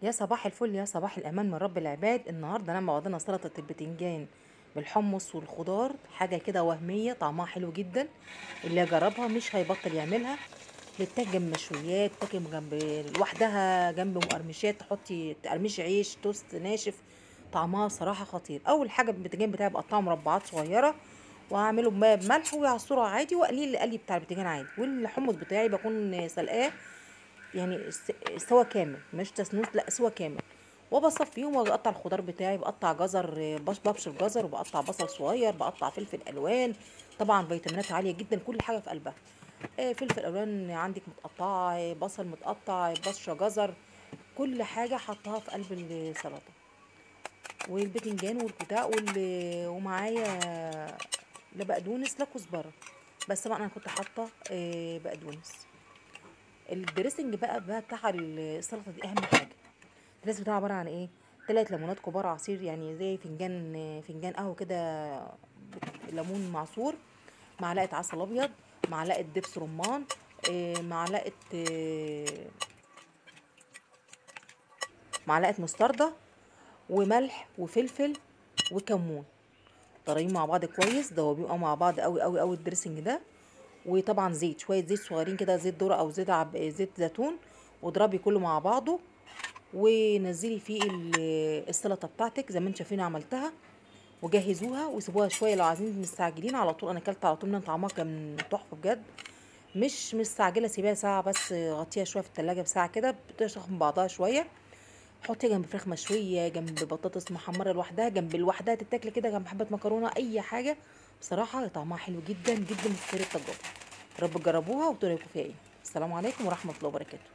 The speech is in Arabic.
يا صباح الفل، يا صباح الأمان من رب العباد. النهاردة أنا وضعنا سلطة البتنجان بالحمص والخضار، حاجة كده وهمية طعمها حلو جدا. اللي يجربها مش هيبطل يعملها. بتاكل جنب مشويات، تاكل جنب لوحدها، جنب مقرمشات، تحطي تقرمشي عيش توست ناشف. طعمها صراحة خطير. أول حاجة البتنجان بتاعي بقطعه مربعات صغيرة، وأعمله بماء بملح ويعصره عادي، وأقليه القلي بتاع البتنجان عادي. والحمص بتاعي بكون سلقاه، يعني سوا كامل، مش تسنوس، لا سوا كامل. وبصفيهم وبقطع الخضار بتاعي، بقطع جزر، ببشر جزر، وبقطع بصل صغير، بقطع فلفل الوان. طبعا فيتامينات عاليه جدا، كل حاجه في قلبها. فلفل الوان عندك متقطعه، بصل متقطع، بشره جزر، كل حاجه حطها في قلب السلطه. والبتنجان والبتاع ومعايا لا بقدونس لا كزبره، بس طبعا انا كنت حاطه بقدونس. الدريسنج بقى بتاع السلطه دي اهم حاجه. الرز بتاعه عباره عن ايه؟ 3 ليمونات كبار عصير، يعني زي فنجان قهوه كده، ليمون معصور، معلقه عسل ابيض، معلقه دبس رمان، معلقه معلقه مستردة، وملح وفلفل وكمون. طريين مع بعض كويس، دوبيهم مع بعض قوي قوي قوي الدريسنج ده. وطبعا زيت، شويه زيت صغيرين كده، زيت ذره او زيت زيتون، واضربي كله مع بعضه. ونزلي فيه السلطه بتاعتك زي ما انتم شايفين عملتها، وجهزوها وسيبوها شويه. لو عايزين مستعجلين على طول، انا اكلت على طول من طعمها كان تحفه بجد. مش مستعجله، سيبيها ساعه بس، غطيها شويه في التلاجة بساعه كده، بتشرخ من بعضها شويه. حطيها جنب فراخ مشويه، جنب بطاطس محمره لوحدها، جنب لوحدها تتاكل كده، جنب حبه مكرونه، اي حاجه. بصراحه طعمها حلو جدا جدا، مستاهل التجربه. رب تجربوها وتقولوا لكم فيها ايه. السلام عليكم ورحمه الله وبركاته.